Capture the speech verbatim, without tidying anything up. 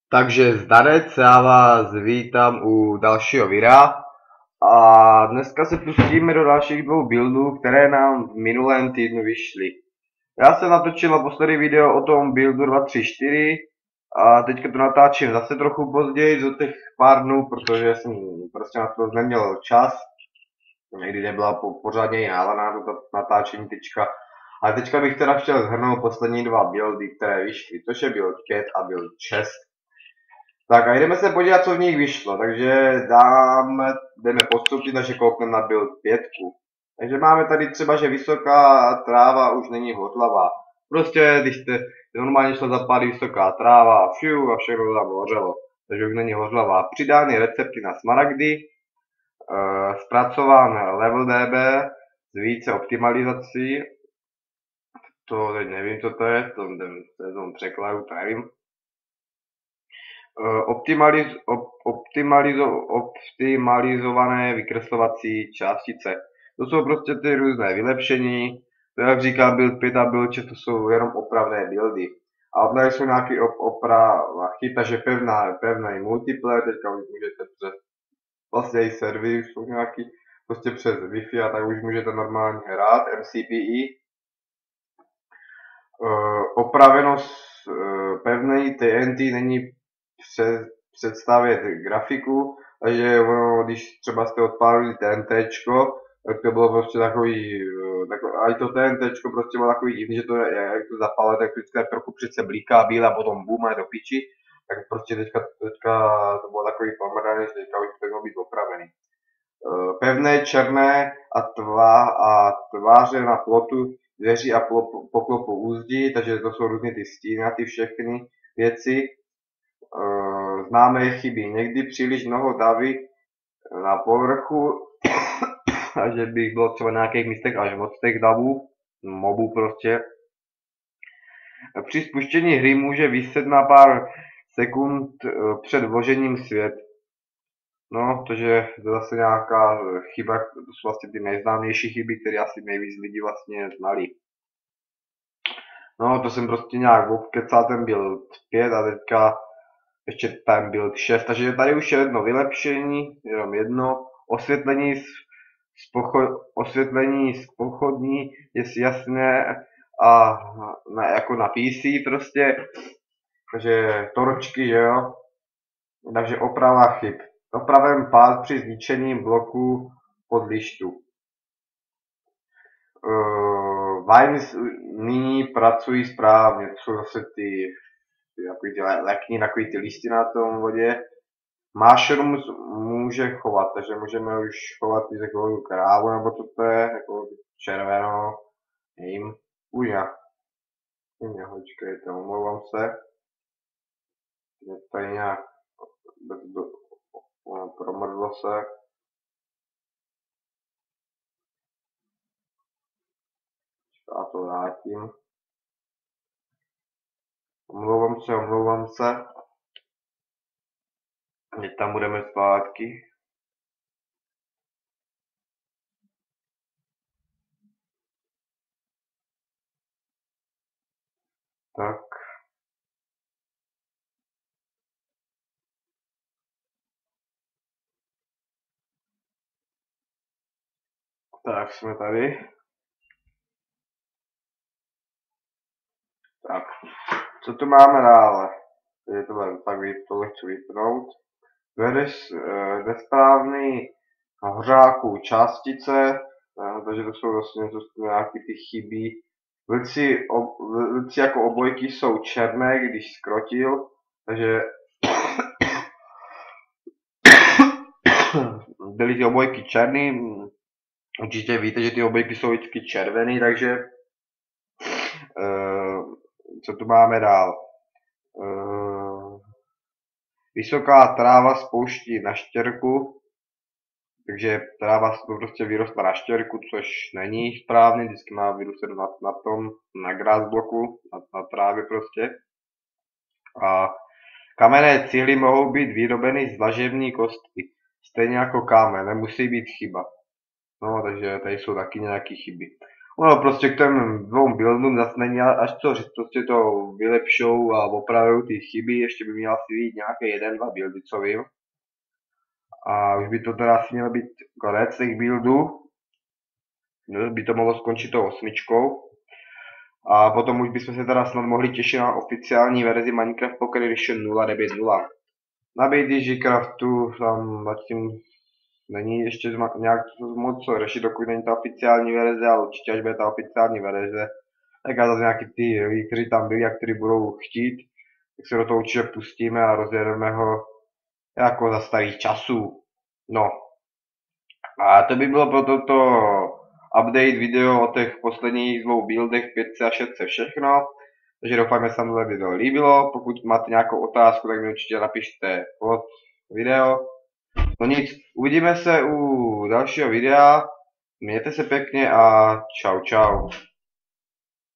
Takže zdarec, já vás vítám u dalšího videa a dneska se pustíme do dalších dvou buildů, které nám v minulém týdnu vyšly. Já jsem natočil naposledy video o tom buildu dva tři čtyři a teďka to natáčím zase trochu později, do těch pár dnů, protože jsem prostě na to neměl čas. Někdy nebyla po, pořádně i nálada na to natáčení teďka. Ale teďka bych teda chtěl shrnout poslední dva buildy, které vyšly, což je build Cat a build Chest. Tak a jdeme se podívat, co v nich vyšlo. Takže dáme, jdeme postupně, takže koukneme na build pětku. Takže máme tady třeba, že vysoká tráva už není hodlavá. Prostě, když jste normálně šla zapálit vysoká tráva a fiu a všechno tam hořelo. Takže už není hodlavá. Přidány recepty na smaragdy, e, zpracován level D B s více optimalizací. To teď nevím, co to je, to je tom překladu, to nevím. Optimaliz, op, optimalizo, optimalizované vykreslovací částice. To jsou prostě ty různé vylepšení, to jak říkám build pět a build šest, to jsou jenom opravné buildy. A tady jsou nějaké op, oprava chyb, takže pevná, pevný multiplayer, teďka už můžete přes vlastně i servery jsou nějaký, prostě přes Wi-Fi a tak už můžete normálně hrát, M C P E. Uh, opravenost uh, pevný T N T není před, představět grafiku, takže ono, když třeba jste odpálili TNTčko, tak to bylo prostě takový, takový a i to TNTčko prostě bylo takový divný, že to je, jak to zapálíte, tak vždycky trochu přece blíká bílé a potom boom a je do piči, tak prostě teďka, teďka to bylo takový pomrdaný, že teďka už to mělo být opravený. Pevné, černé a, tvá, a tváře na plotu dveří a poklopu úzdí, takže to jsou různě ty stíny a ty všechny věci. Známé chyby. Někdy příliš mnoho davy na povrchu, a že bych bylo třeba na nějakých místech až moc těch davů, mobů prostě. Při spuštění hry může vyset na pár sekund před vložením svět. No, takže to je zase nějaká chyba, to jsou vlastně ty nejznámější chyby, které asi nejvíc lidí vlastně znali. No, to jsem prostě nějak obkecal ten build pět a teďka ještě ten build šest, takže tady už je jedno vylepšení, jenom jedno, osvětlení z, z, pocho, osvětlení z pochodní je jasné a na, jako na P C prostě, takže torčky, jo, takže oprava chyb. Opraven pád při zničení bloku pod lištu. Uh, Vines nyní pracují správně, to jsou zase ty takový ty lekní, takový ty listy na tom vodě. Mushrooms může chovat, takže můžeme už chovat i takovou krávu, nebo co to je, jako červenou, nevím, uňa. Uňa, počkejte, omlouvám se. Je tady nějak, promrzlo se. Já to vrátím. Omlouvám se, omlouvám se. Teď tam budeme zpátky. Tak. Tak jsme tady. Tak. Co tu máme dále? Je to tak tohle chci vypnout. Vedeš e, nesprávný hořáků částice, e, takže to jsou vlastně to jsou nějaké ty chyby. Vlci, ob, vlci jako obojky jsou černé, když skrotil, takže byly ty obojky černý. Určitě víte, že ty obojky jsou vždycky červený, takže e, co tu máme dál? E, Vysoká tráva spouští na štěrku, takže tráva prostě vyrostla na štěrku, což není správně, vždycky má vyrůstat na, na tom, na grass bloku, na, na trávě prostě. A kamenné cihly mohou být vyrobeny z dlažební kostky, stejně jako kámen, nemusí být chyba. No, takže tady jsou taky nějaké chyby. No prostě k těm dvou buildům zase není až co říct, prostě to vylepšou a opravují ty chyby, ještě by měl asi být nějaké jeden, dva buildy, co vím. A už by to teda asi mělo být konec těch buildů. No, by to mohlo skončit tou osmičkou. A potom už bychom se teda snad mohli těšit na oficiální verzi Minecraft Pocket Edition nula devět nula. Na Digicraftu tam zatím není ještě nějak moc co řešit, dokud není ta oficiální verze, ale určitě až bude ta oficiální verze, tak já zase nějaký ty lidi, kteří tam byli a kteří budou chtít, tak se do toho určitě pustíme a rozjedeme ho jako za starých časů. No. A to by bylo pro toto update video o těch posledních dvou buildech pětce a šestce všechno. Takže doufám, že se vám to video líbilo. Pokud máte nějakou otázku, tak mi určitě napište pod video. No nic, uvidíme se u dalšího videa. Mějte se pěkně a čau čau.